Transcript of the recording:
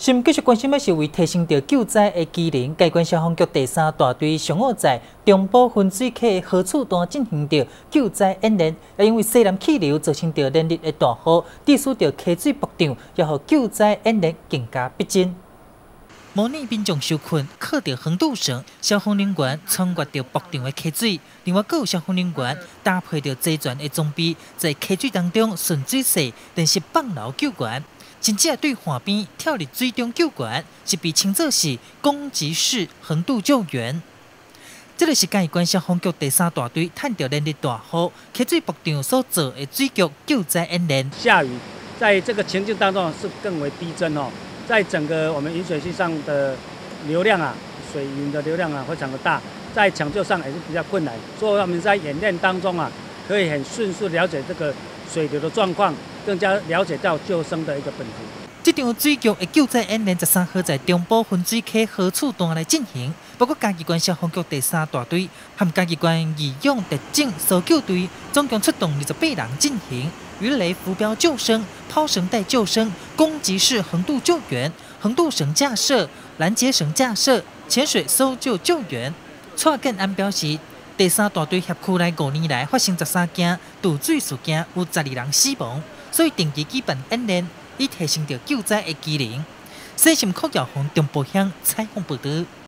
新继续关心的是为提升到救灾的机能，该关消防局第3大队上午在中部分水溪河厝段进行着救灾演练，也因为西南气流造成着连日的大雨，致使着溪水暴涨，也让救灾演练更加逼真。模拟民众受困，靠着横渡绳，消防人员穿越着暴涨的溪水，另外，还有消防人员搭配着齐全的装备，在溪水当中顺水势，练习放流救援。甚至对岸边跳入水中救援，是被称作是攻击式横渡救援。这就是嘉义县消防局第3大队探到连日大雨、溪水暴涨所做的水局救灾演练。 下雨，在这个情境当中是更为逼真哦。在整个我们饮水系上的流量啊，水云的流量啊非常的大，在抢救上也是比较困难。所以我们在演练当中啊，可以很迅速了解这个水流的状况。更加了解到救生的一个本质。 这场水局的救灾演练13号在中部分水溪河厝段来进行，包括嘉义县消防局第3大队和嘉义县义勇特警搜救队，总共出动28人进行鱼雷浮标救生、抛绳带救生、攻击式横渡救援、横渡绳架设、拦截绳架设、潜水搜救救援。蔡建安表示，第3大队辖区内5年来发生13件渡水事件，有12人死亡。所以定期举办演练，以提升着救灾的机能。西新科教红中部乡采访报道。